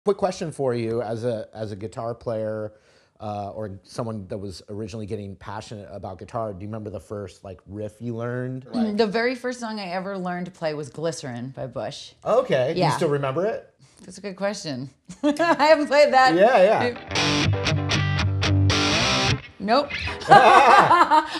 Quick question for you as a guitar player or someone that was originally getting passionate about guitar. Do you remember the first like riff you learned? Like... The very first song I ever learned to play was Glycerin by Bush. Okay. Yeah. Do you still remember it? That's a good question. I haven't played that. Yeah, yeah. Nope.